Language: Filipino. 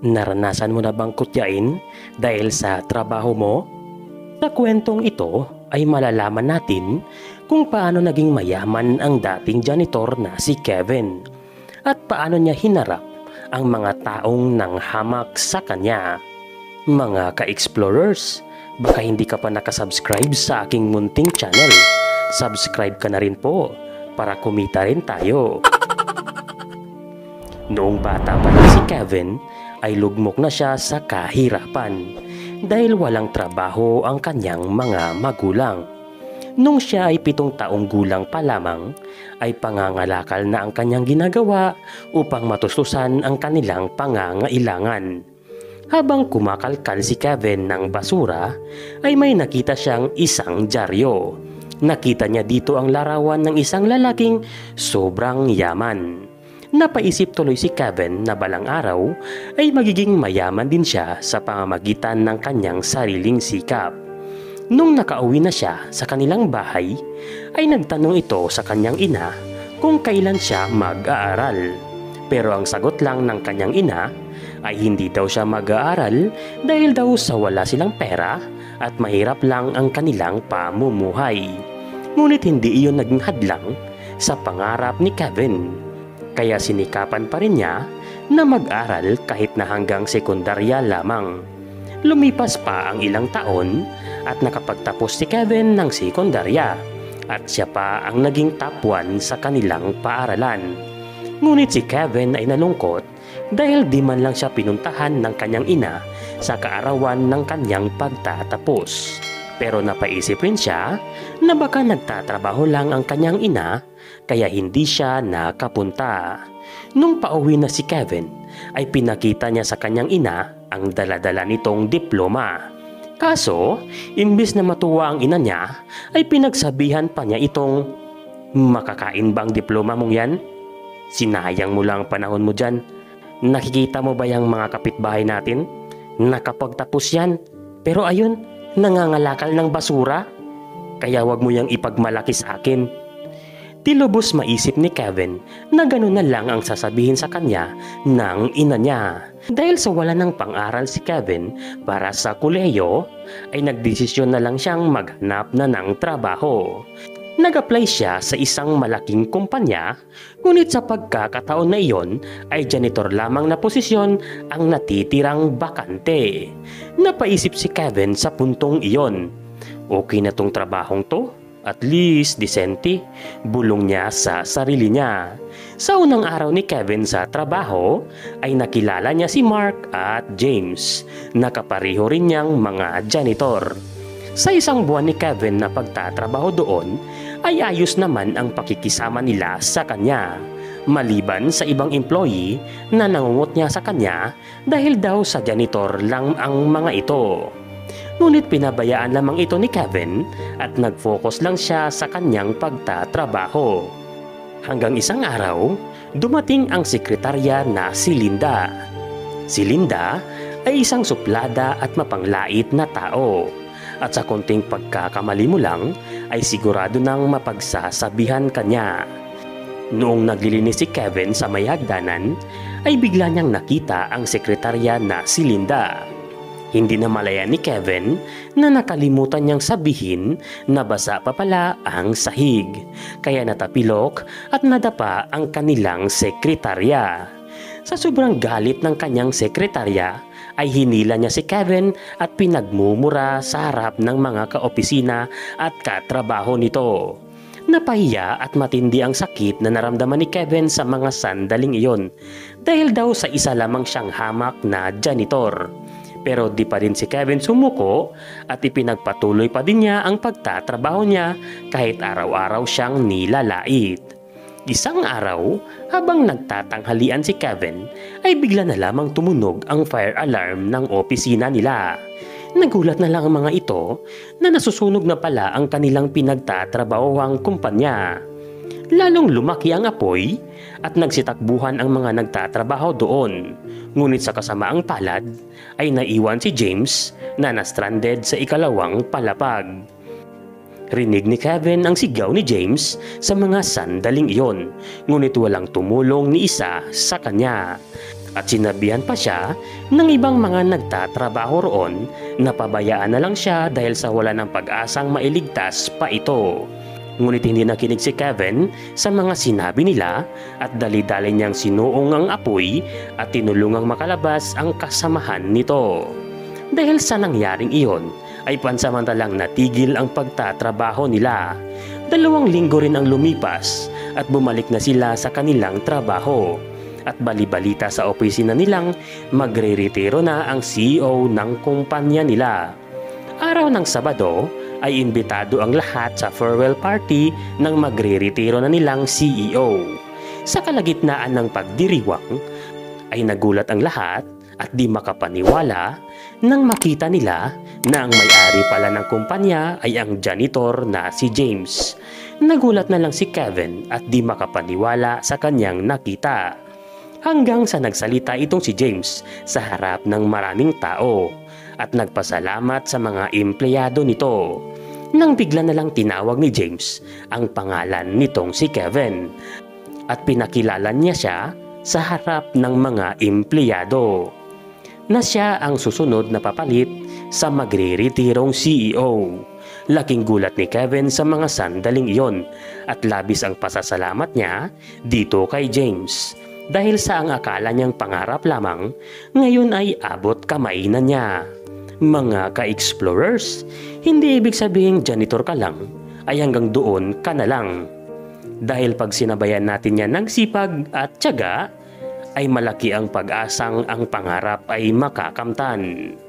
Naranasan mo na bang kutyain dahil sa trabaho mo? Sa kwentong ito ay malalaman natin kung paano naging mayaman ang dating janitor na si Kevin at paano niya hinarap ang mga taong nanghamak sa kanya. Mga ka-explorers, baka hindi ka pa nakasubscribe sa aking munting channel. Subscribe ka na rin po para kumita rin tayo. Noong bata pa lang si Kevin ay lugmok na siya sa kahirapan dahil walang trabaho ang kanyang mga magulang. Nung siya ay 7 taong gulang pa lamang ay pangangalakal na ang kanyang ginagawa upang matustusan ang kanilang pangangailangan. Habang kumakalkal si Kevin ng basura ay may nakita siyang isang dyaryo. Nakita niya dito ang larawan ng isang lalaking sobrang yaman. Napaisip tuloy si Kevin na balang araw ay magiging mayaman din siya sa pamamagitan ng kanyang sariling sikap. Nung nakauwi na siya sa kanilang bahay ay nagtanong ito sa kanyang ina kung kailan siya mag-aaral. Pero ang sagot lang ng kanyang ina ay hindi daw siya mag-aaral dahil daw sa wala silang pera at mahirap lang ang kanilang pamumuhay. Ngunit hindi iyon naging hadlang sa pangarap ni Kevin. Kaya sinikapan pa rin niya na mag-aral kahit na hanggang sekundarya lamang. Lumipas pa ang ilang taon at nakapagtapos si Kevin ng sekundarya at siya pa ang naging top 1 sa kanilang paaralan. Ngunit si Kevin ay nalungkot dahil di man lang siya pinuntahan ng kanyang ina sa kaarawan ng kanyang pagtatapos. Pero napaisip rin siya na baka nagtatrabaho lang ang kanyang ina kaya hindi siya nakapunta. Nung pauwi na si Kevin ay pinakita niya sa kanyang ina ang daladala nitong diploma. Kaso, imbis na matuwa ang ina niya ay pinagsabihan pa niya itong, "Makakain ba ang diploma mong yan? Sinayang mo lang ang panahon mo dyan. Nakikita mo ba yung mga kapitbahay natin? Nakapagtapos yan. Pero ayun, nangangalakal ng basura. Kaya wag mo yang ipagmalaki sa akin." Tilubos maisip ni Kevin na gano'n na lang ang sasabihin sa kanya ng ina niya. Dahil sa wala ng pang-aral si Kevin para sa kolehiyo, ay nagdesisyon na lang siyang maghanap na ng trabaho. Nag-apply siya sa isang malaking kumpanya, ngunit sa pagkakataon na iyon ay janitor lamang na posisyon ang natitirang bakante. Napaisip si Kevin sa puntong iyon. Okay na tong trabahong to? At least disente, bulong niya sa sarili niya. Sa unang araw ni Kevin sa trabaho ay nakilala niya si Mark at James, na kapareho rin niyang mga janitor. Sa isang buwan ni Kevin na pagtatrabaho doon ay ayos naman ang pakikisama nila sa kanya. Maliban sa ibang employee na nangungot niya sa kanya dahil daw sa janitor lang ang mga ito. Ngunit pinabayaan lamang ito ni Kevin at nag-focus lang siya sa kanyang pagtatrabaho. Hanggang isang araw, dumating ang sekretarya na si Linda. Si Linda ay isang suplada at mapanglait na tao. At sa konting pagkakamali mo lang ay sigurado nang mapagsasabihan kanya. Noong naglilinis si Kevin sa may hagdanan ay bigla niyang nakita ang sekretarya na si Linda. Hindi na malaya ni Kevin na nakalimutan niyang sabihin na basa pa pala ang sahig. Kaya natapilok at nadapa ang kanilang sekretarya. Sa sobrang galit ng kanyang sekretarya ay hinila niya si Kevin at pinagmumura sa harap ng mga kaopisina at katrabaho nito. Napahiya at matindi ang sakit na naramdaman ni Kevin sa mga sandaling iyon dahil daw sa isa lamang siyang hamak na janitor. Pero di pa rin si Kevin sumuko at ipinagpatuloy pa din niya ang pagtatrabaho niya kahit araw-araw siyang nilalait. Isang araw, habang nagtatanghalian si Kevin, ay bigla na lamang tumunog ang fire alarm ng opisina nila. Nagulat na lang ang mga ito na nasusunog na pala ang kanilang pinagtatrabahong kumpanya. Lalong lumaki ang apoy at nagsitakbuhan ang mga nagtatrabaho doon. Ngunit sa kasamaang palad ay naiwan si James na na-stranded sa ikalawang palapag. Rinig ni Kevin ang sigaw ni James sa mga sandaling iyon, ngunit walang tumulong ni isa sa kanya. At sinabihan pa siya ng ibang mga nagtatrabaho roon na pabayaan na lang siya dahil sa wala ng pag-asang mailigtas pa ito. Ngunit hindi nakinig si Kevin sa mga sinabi nila at dali-dali niyang sinuong ang apoy at tinulungang makalabas ang kasamahan nito. Dahil sa nangyaring iyon ay pansamantalang natigil ang pagtatrabaho nila. 2 linggo rin ang lumipas at bumalik na sila sa kanilang trabaho. At balibalita sa opisina nilang magre-retiro na ang CEO ng kumpanya nila. Araw ng Sabado ay imbitado ang lahat sa farewell party ng magre-retiro na nilang CEO. Sa kalagitnaan ng pagdiriwang ay nagulat ang lahat at di makapaniwala nang makita nila na ang may-ari pala ng kumpanya ay ang janitor na si James. Nagulat na lang si Kevin at di makapaniwala sa kanyang nakita. Hanggang sa nagsalita itong si James sa harap ng maraming tao at nagpasalamat sa mga empleyado nito. Nang bigla na lang tinawag ni James ang pangalan nitong si Kevin at pinakilala niya siya sa harap ng mga empleyado na siya ang susunod na papalit sa magre-retirong CEO. Laking gulat ni Kevin sa mga sandaling iyon at labis ang pasasalamat niya dito kay James. Dahil sa ang akala niyang pangarap lamang, ngayon ay abot kamay na niya. Mga ka-explorers, hindi ibig sabihin janitor ka lang, ay hanggang doon ka na lang. Dahil pag sinabayan natin yan ng sipag at tiyaga, ay malaki ang pag-asang ang pangarap ay makakamtan.